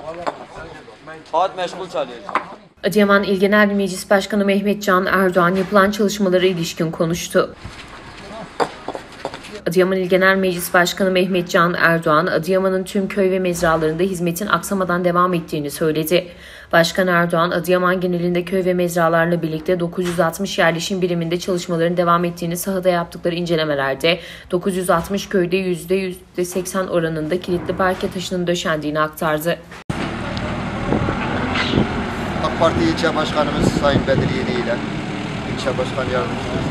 Saat meşgul çalıyor. Adıyaman İl Genel Meclis Başkanı Mehmet Can Erdoğan yapılan çalışmalara ilişkin konuştu. Adıyaman İl Genel Meclis Başkanı Mehmet Can Erdoğan, Adıyaman'ın tüm köy ve mezralarında hizmetin aksamadan devam ettiğini söyledi. Başkan Erdoğan, Adıyaman genelinde köy ve mezralarla birlikte 960 yerleşim biriminde çalışmaların devam ettiğini, sahada yaptıkları incelemelerde 960 köyde %80 oranında kilitli parke taşının döşendiğini aktardı. AK Parti İlçe Başkanımız Sayın Bedir Yeni ile İlçe Başkan Yardımcımız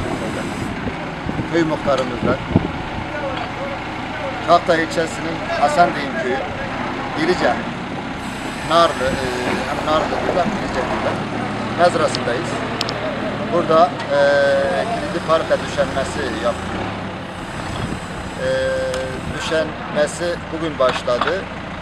köy muhtarımızla Çağatay ilçesinin Hasendeyim köyü Dilice Narlı Dilice'de mezrasındayız. Burada kilitli parka düşenmesi yaptık. Düşenmesi bugün başladı.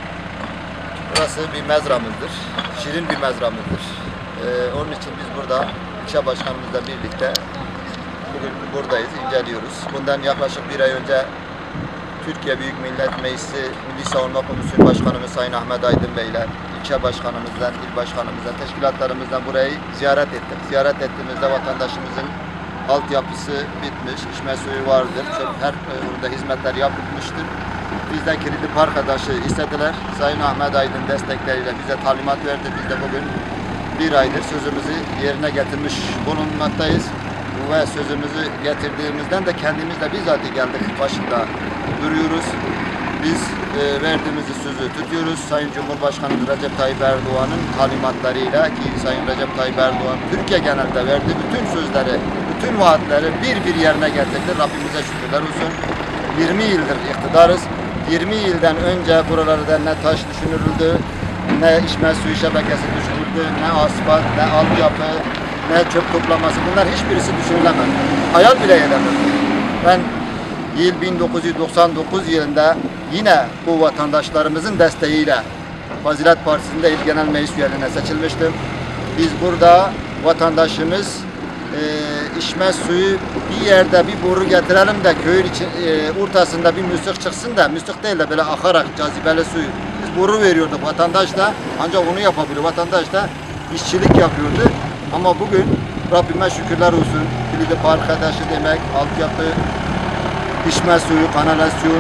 Burası bir mezramızdır. Şirin bir mezramızdır. Onun için biz burada ilçe başkanımızla birlikte bugün buradayız, inceliyoruz. Bundan yaklaşık bir ay önce Türkiye Büyük Millet Meclisi Milli Savunma Komisyonu Başkanımız Sayın Ahmet Aydın Bey ile ilçe başkanımızdan, il başkanımızdan, teşkilatlarımızdan burayı ziyaret ettik. Ziyaret ettiğimizde vatandaşımızın altyapısı bitmiş, içme suyu vardır. Her burada hizmetler yapılmıştır. Bizden kilitli park adaşı istediler. Sayın Ahmet Aydın destekleriyle bize talimat verdi. Biz de bugün bir aydır sözümüzü yerine getirmiş bulunmaktayız. Ve sözümüzü getirdiğimizden de kendimiz de bizzat geldik başında duruyoruz. Biz verdiğimiz sözü tutuyoruz. Sayın Cumhurbaşkanımız Recep Tayyip Erdoğan'ın talimatlarıyla ki Sayın Recep Tayyip Erdoğan Türkiye genelinde verdiği bütün sözleri, bütün vaatleri bir yerine getirdi. Rabbimize şükürler olsun. 20 yıldır iktidarız. 20 yıldan önce buralarda ne taş düşünülürdü, ne içme suyu şebekesi düşünüldü, ne asfalt, ne altyapı, ne çöp toplaması, bunlar hiçbirisi düşünülemez. Hayal bile edemez. Ben yıl 1999 yılında yine bu vatandaşlarımızın desteğiyle Fazilet Partisi'nde İl Genel Meclis üyeliğine seçilmiştim. Biz burada vatandaşımız içme suyu bir yerde bir boru getirelim de köyün ortasında bir müslük çıksın da, müslük değil de böyle akarak cazibeli suyu. Biz boru veriyorduk vatandaş da, ancak onu yapabiliyor. Vatandaş da işçilik yapıyordu. Ama bugün Rabbime şükürler olsun. Kilitli park adaşı demek, altyapı, içme suyu, kanalizasyon,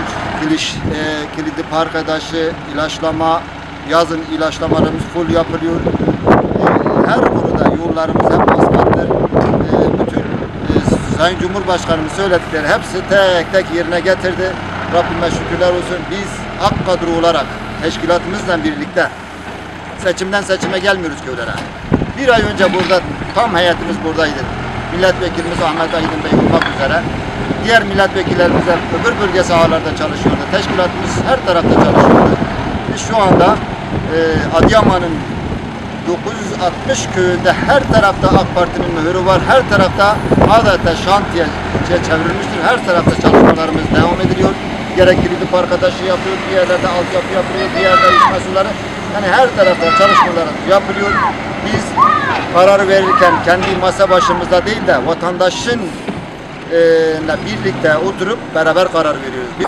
kilitli park adaşı, ilaçlama, yazın ilaçlamalarımız full yapılıyor. Her konuda yollarımız hep asfalttır. Bütün Sayın Cumhurbaşkanımız söyledikleri hepsi tek tek yerine getirdi. Rabbime şükürler olsun. Biz AK kadro olarak teşkilatımızla birlikte seçimden seçime gelmiyoruz köylere. Bir ay önce burada tam heyetimiz buradaydı. Milletvekilimiz Ahmet Aydın Bey olmak üzere diğer milletvekillerimiz öbür bölge sahalarda çalışıyordu. Teşkilatımız her tarafta çalışıyordu. Biz şu anda Adıyaman'ın 960 köyünde her tarafta AK Parti'nin mührü var. Her tarafta adeta şantiye çevrilmiştir. Her tarafta çalışmalarımız devam ediliyor. Gerek kilitli park adaşı yapıyor, bir yerlerde altyapı yapılıyor, bir yerde içme suları. Yani her tarafta çalışmalarımız yapılıyor. Biz karar verirken kendi masa başımızda değil de vatandaşın birlikte oturup beraber karar veriyoruz.